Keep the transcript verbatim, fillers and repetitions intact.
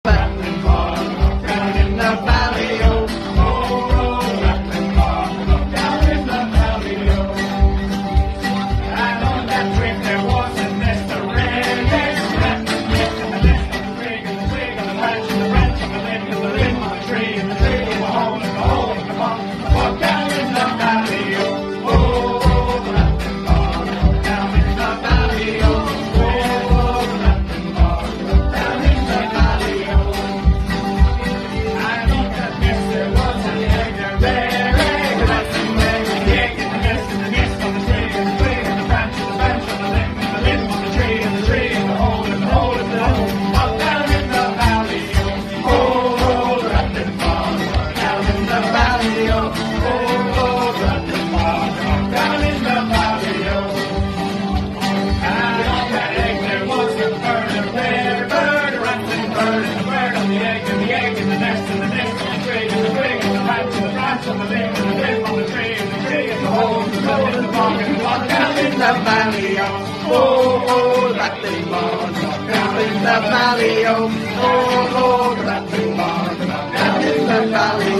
Rattlin Bog, down in the valley, oh, oh, oh, Rattlin Bog, down in the valley, oh. And on that trip there was a nest of red-headed rattling nest, and the nest of the twig and the twig and the branch and the branch and the limb and the limb on the tree and the tree and the hole and the hole and the bog, the bog down in the valley, oh, oh, oh, Rattlin Bog, down in the valley, oh, oh, Rattlin Bog, down in the valley, oh. And on that nest there was an egg, a red egg, a rattling egg, and the egg in the nest and the nest on the twig and the twig and the branch and the branch on the limb and the limb on the tree and the tree and the hole and the hole and the hole, up down in the valley, oh, oh, Rattlin Bog, down in the valley, oh, oh, Rattlin Bog, down in the valley, oh. And on that egg there was a bird, a rare bird, a rattling bird, and a bird on the egg, and the egg in the nest, and the nest on the twig, and the twig, and the branch, and the branch on the limb, and the limb on the tree, and the tree, and the hole, and the hole, and the bog, and the bog down in the valley, oh, oh, oh, Rattlin Bog, down in the valley, oh, oh, oh, Rattlin Bog, down in the valley,